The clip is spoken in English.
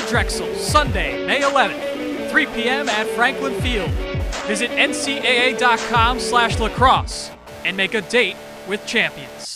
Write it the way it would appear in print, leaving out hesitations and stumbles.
Drexel, Sunday, May 11th, 3 p.m. at Franklin Field. Visit ncaa.com/lacrosse and make a date with champions.